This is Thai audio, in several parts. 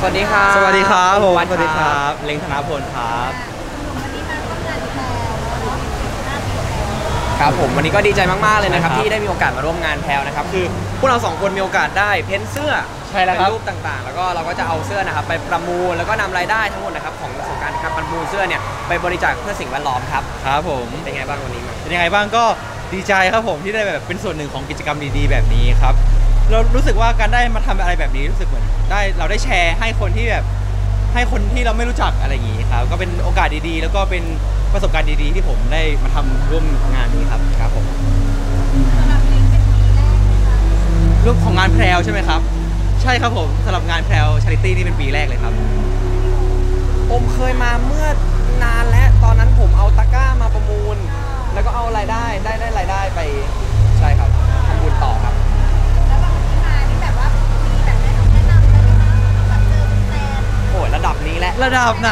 วัสดีครับสวัสดีครับผมวัดสวัสดีครับเล้งธนพลครับวันนี้มาร่วมงานแพลเนาะครับผมวันนี้ก็ดีใจมากๆเลยนะครับใช่ครับที่ได้มีโอกาสมาร่วมงานแพลนะครับคือพวกเรา2คนมีโอกาสได้เพ้นเสื้อใช่แล้วครับเป็นรูปต่างๆ แล้วก็เราก็จะเอาเสื้อนะครับไปประมูลแล้วก็นำรายได้ทั้งหมดนะครับของการประมูลเสื้อเนี่ยไปบริจาคเพื่อสิ่งแวดล้อมครับครับผมเป็นไงบ้างวันนี้มาเป็นยังไงบ้างก็ดีใจครับผมที่ได้แบบเป็นส่วนหนึ่งของกิจกรรมดีๆแบบนี้ครับเรารู้สึกว่าการได้มาทำอะไรแบบนี้รู้สึกเหมือนเราได้แชร์ให้คนที่แบบให้คนที่เราไม่รู้จักอะไรอย่างนี้ครับก็เป็นโอกาสดีๆ แล้วก็เป็นประสบการณ์ดีๆที่ผมได้มาทำร่วมงานนี้ครับผมสำหรับลิงเป็นปีแรกนะคะรูปของงานแพรวใช่ไหมครับใช่ครับผมสำหรับงานแพรวชาริตี้นี่เป็นปีแรกเลยครับอมเคยมาเมื่อนานแล้วตอนนั้นผมเอาตะกร้ามาประมูล แล้วก็เอารายได้ได้รายได้ไปใช่ครับทำบุญต่อครับแล้ววันนี้มานี่แบบว่ามีแบบแนะนำเลยนะแบบเจอเป็นแฟนโอ้ยระดับนี้แหละระดับไหน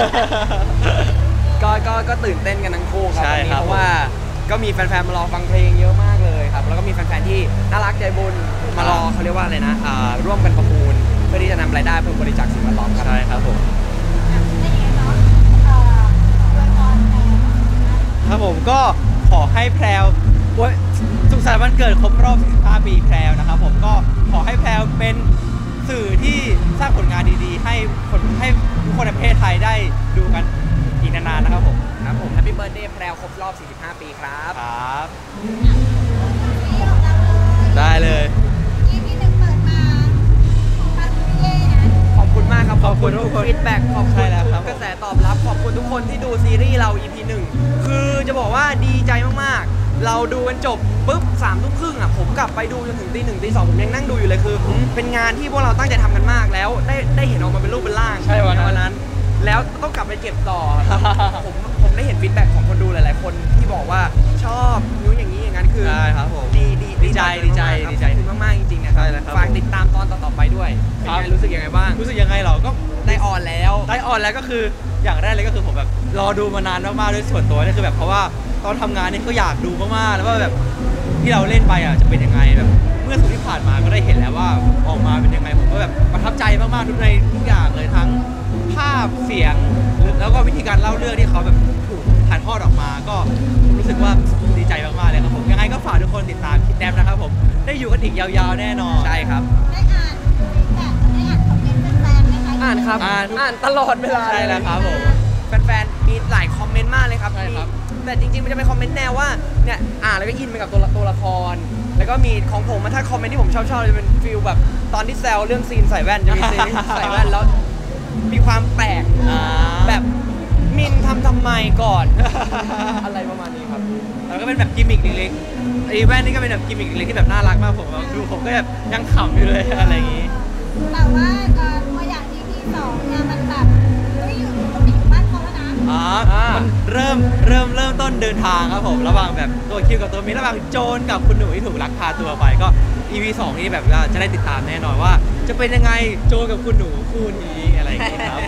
ก็ตื่นเต้นกันทั้งคู่ครับใช่วันนี้ครับเพราะว่าก็มีแฟนๆมารอฟังเพลงเยอะมากเลยครับแล้วก็มีแฟนๆที่น่ารักใจบุญมารอเขาเรียกว่าอะไรนะร่วมกันประมูลเพื่อที่จะนำรายได้เพื่อบริจาคสิ่งแวดล้อมครับใช่ครับผมได้ยังไงเนาะอวยพรแฟนครับผมก็ขอให้แพรวสุขสันต์วันเกิดครบรอบ 45 ปีแพรวนะครับผมก็ขอให้แพรวเป็นสื่อที่สร้างผลงานดีๆ ให้ทุกคนในประเทศไทยได้ดูกันอีกนานๆนะครับผมครับผมแฮปปี้เบิร์ดเดย์แพรวครบรอบ 45 ปีครับครับนี่ของเราเลยได้เลย EP หนึ่งเปิดมาฟังเย่นะขอบคุณมากครับขอบคุณทุกคนฟีดแบ็กขอบใช่คุณแล้วทุครับกกระแสตอบรับขอบคุณทุกคนที่ดูซีรีส์เรา EP 1คือจะบอกว่าดีใจมากๆ เราดูกันจบปุ๊บ3 ทุ่มครึ่งอ่ะผมกลับไปดูจนถึงตี 1ตี 2ผมยังนั่งดูอยู่เลยคือเป็นงานที่พวกเราตั้งใจทำกันมากแล้วได้เห็นออกมาเป็นรูปเป็นร่างใช่วันนั้นวันนั้น แล้วต้องกลับไปเก็บต่อ ผมได้เห็นฟีดแบ็กของคนดูหลายๆ คนที่บอกว่าชอบนู้นอย่างนี้อย่างนั้นคือใช่ครับผมดีใจดีใจมากๆครับดีใจขอบคุณมากๆจริงๆนะครัใช่แล้วครับฝากติดตามตอนต่อๆไปด้วยเป็นครับไงรู้สึกยังไงบ้างรู้สึกยังไงเหรอก็ได้ออนแล้วได้ออนแล้วก็คืออย่างแรกเลยก็คือผมแบบรอดูมานานมากๆด้วยส่วนตัวนี่คือแบบเพราะว่าตอนทำงานนี่ก็อยากดูมากๆแล้วว่าแบบที่เราเล่นไปอ่ะจะเป็นยังไงแบบเมื่อสุดที่ผ่านมาก็ได้เห็นแล้วว่าออกมาเป็นยังไงผมก็แบบประทับใจมากๆทุกอย่างเลยทั้งภาพเสียงแล้วก็วิธีการเล่าเรื่องที่เขาแบบถูกถ่ายทอดออกมา ก็รู้สึกว่าดีใจมากๆเลยครับผมยังไงก็ฝากทุกคนติดตามคิดแนมนะครับผมได้อยู่กันอีกยาวๆแน่นอนใช่ครับได้อ่านฟีดแบ็กได้อ่านคอมเมนต์แฟนๆไหมคะอ่านครับอ่านตลอดเวลาใช่แล้วครับผมแฟนๆมีหลายคอมเมนต์มากเลยครับใช่ครับแต่จริงๆมันจะเป็นคอมเมนต์แนวว่าเนี่ยอ่านแล้วก็อินไปกับตัวละคร แล้วก็มีของผมถ้าคอมเมนต์ที่ผมชอบจะเป็นฟิลแบบตอนที่แซวเรื่องซีนใส่แว่นจะมีซีนที่ใส่แว่นแล้วมีความแปลก แบบมินทำไมก่อน อะไรประมาณนี้ครับแล้วก็เป็นแบบกิมมิกเล็กๆไอ้แว่นนี่ก็เป็นแบบกิมมิกเล็กๆที่แบบน่ารักมากผมแบบดูผมก็แบบยังขำอยู่เลยอะไรอย่างงี้แต่ว่าตัวอย่าง EP 2เนี่ยมันแบบเฮ้ยอยู่ตรงนี้อยู่บ้านเขาแล้วนะมันเริ่มต้นเดินทางครับผมระหว่างแบบตัวคิวกับตัวมินระหว่างโจนกับคุณหนูที่ถูกลักพาตัวไปก็ EP 2นี่แบบว่าจะได้ติดตามแน่นอนว่า จะเป็นยังไงโจนกับคุณหนูคู่นี้อะไรอย่างงี้ครับ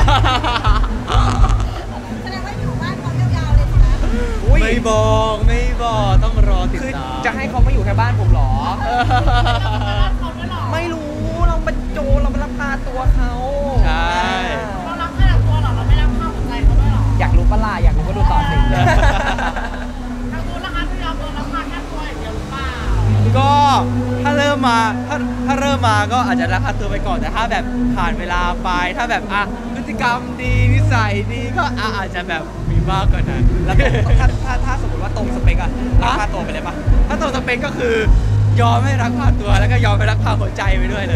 แสดงว่าอยู่บ้านเขายาวๆเลยใช่ไหมอุ๊ยไม่บอกต้องรอติดคือตามจะให้เขามาอยู่แค่บ้านผมเหรอเขาด้วยหรอไม่รู้เราเป็นโจรเราเป็นลักพาตัวเขาใช่เรารักแค่ตัวหรอเราไม่รักข้าวหัวใจเขาด้วยหรออยากรู้ปะล่ะอยากรู้ก็ดูต่อสิทางนู้นนะคะพี่ยอมโดนรักมาแค่ตัวอย่างเดียวหรือเปล่าก็ถ้าเริ่มมาก็อาจจะราคาตัวไปก่อนแต่ถ้าแบบผ่านเวลาไปถ้าแบบพฤติกรรมดีนิสัยดีก็อาจจะแบบมีมากกว่านั้นแล้วถ้าสมมติว่าตรงสเปกอะลักพาตัวไปเลยปะถ้าตรงสเปคก็คือยอมให้รักพาตัวแล้วก็ยอมให้รักพาหัวใจไปด้วยเลย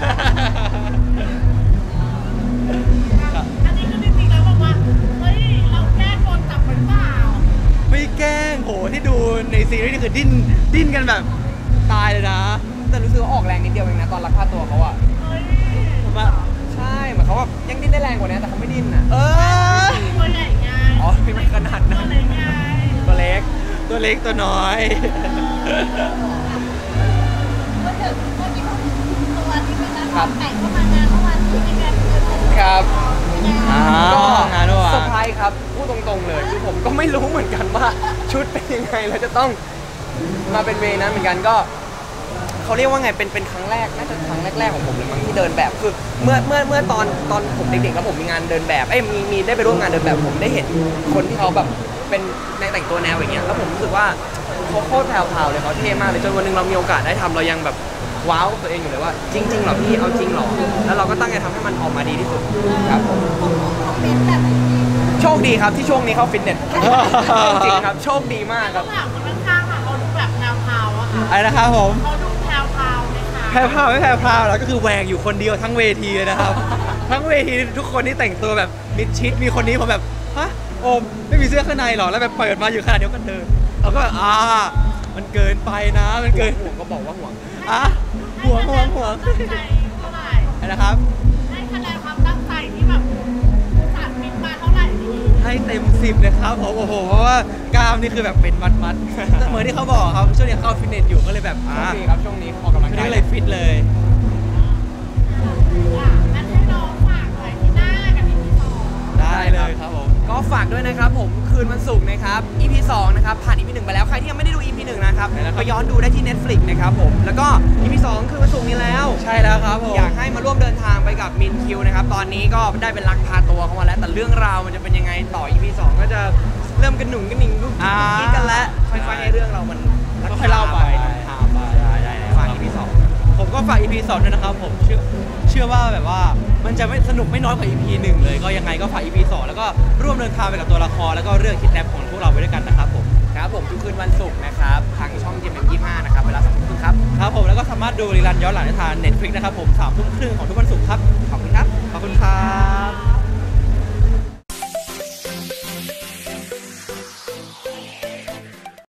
อันนี้คือจริงๆแล้วบอกว่าเฮ้ยเราแค่โดนจับหรือเปล่าไม่แกล้งโหที่ดูในซีรีส์นี่คือดิ้นกันแบบตายเลยนะแต่รู้สึกว่าออกแรงนิดเดียวเองนะตอนลักพาตัวเขาอะเฮ้ยผมว่าใช่เหมือนเขาแบบยังดิ้นได้แรงกว่านี้แต่เขาไม่ดิ้นอะตัวใหญ่ไงอ๋อไม่ขนาดตันั้วน เล็กไงตัวเล็กตัวเล็กตัวน้อยก็ถึงเมื่อกี้พูดถึงตัวที่เป็นนักร้องแต่งเข้ามางานเมื่อวานที่มีการเกิดขึ้นครับ ก็งานด้วยเซอร์ไพรส์ครับพูดตรงๆเลยคือผมก็ไม่รู้เหมือนกันว่าชุดเป็นยังไงแล้วจะต้องมาเป็นเวย์นั้นเหมือนกันก็เขาเรียกว่าไงเป็นครั้งแรกน่าจะครั้งแรกๆของผมเลยมั้งที่เดินแบบคือเมื่อตอนผมเด็กๆแล้วผมมีงานเดินแบบมีได้ไปร่วมงานเดินแบบผมได้เห็นคนที่เขาแบบเป็นในแต่งตัวแนวอย่างเงี้ยแล้วผมรู้สึกว่าเขาโคตรแพรวๆเลยเขาเท่มากเลยจนวันหนึงเรามีโอกาสได้ทำเรายังแบบว้าวตัวเองอยู่เลยว่าจริงๆเหรอพี่เอาจริงเหรอแล้วเราก็ตั้งใจทำให้มันออกมาดีที่สุดครับผมคอมเมนต์แบบนี้โชคดีครับที่ช่วงนี้เข้าฟิตเนส จริงๆครับโชคดีมากคต้รัอบ งถามคนข้างๆค่ะเขาดูแบบแนวพาวอะค่ะอะไรนะครับผมเขาดูแพรวพาวไหมคะแพรวไม่แพรวแล้วก็คือแหวกอยู่คนเดียวทั้งเวทีเลยนะครับ ทั้งเวทีทุกคนที่แต่งตัวแบบมิดชิดมีคนนี้ผมแบบฮะโอมไม่มีเสื้อข้างในหรอแล้วแบบเปิดมาอยู่ขนาดเดียวกันเดินเราก็แบบมันเกินไปนะมันเกินห่วงก็บอกว่าห่วงห่วงตั้งใจเท่าไหร่อะไรนะครับให้คะแนนความตั้งใจที่แบบสาดมิตมาเท่าไหร่ดีให้เต็ม10เลยครับผมโอ้โหเพราะว่ากล้ามนี่คือแบบเป็นมัดๆ เหมือนที่เขาบอกครับช่วงนี้เข้าฟิตเนสอยู่ก็เลยแบบโชคดีครับช่วงนี้ออกกำลังช่วงกายนี้ก็เลยฟิตเลยงั้นให้น้องฝากหน่อยที่หน้ากับที่ที่สองได้เลยครับผมก็ฝากด้วยนะครับผมคืนวันศุกร์นะครับ EP 2นะครับผ่าน EP 1ไปแล้วใครที่ยังไม่ได้ดู EP 1นะครับไปย้อนดูได้ที่ Netflix นะครับผมแล้วก็ EP 2คือวันศุกร์นี้แล้วใช่แล้วครับผมอยากให้มาร่วมเดินทางไปกับมินคิวนะครับตอนนี้ก็ได้เป็นลักพาตัวเข้ามาแล้วแต่เรื่องราวมันจะเป็นยังไงต่อ EP 2ก็จะเริ่มกระหนุ่งกระหนิ่งลุกคิดกันแล้วค่อยๆให้เรื่องเรามันลักค่อยๆเล่าไปนำพาไปได้ฝาก EP 2 ผมก็ฝาก EP 2ด้วยนะครับผมเชื่อว่าแบบว่ามันจะไม่สนุกไม่น้อยกว่า EP 1เลยก็ยังไงก็ฝาก EP 2แล้วก็ร่วมเดินทางไปกับตัวละครแล้วก็เรื่องคิดแนปของพวกเราไปด้วยกันนะครับผมครับผมทุกคืนวันศุกร์นะครับทางช่อง GMM25 นะครับเวลา2 ทุ่มครับครับผมแล้วก็สามารถดูรีรันย้อนหลังได้ทาง Netflix นะครับผม3 ทุ่มครึ่งของทุกวันศุกร์ครับขอบคุณครับขอบคุณครับ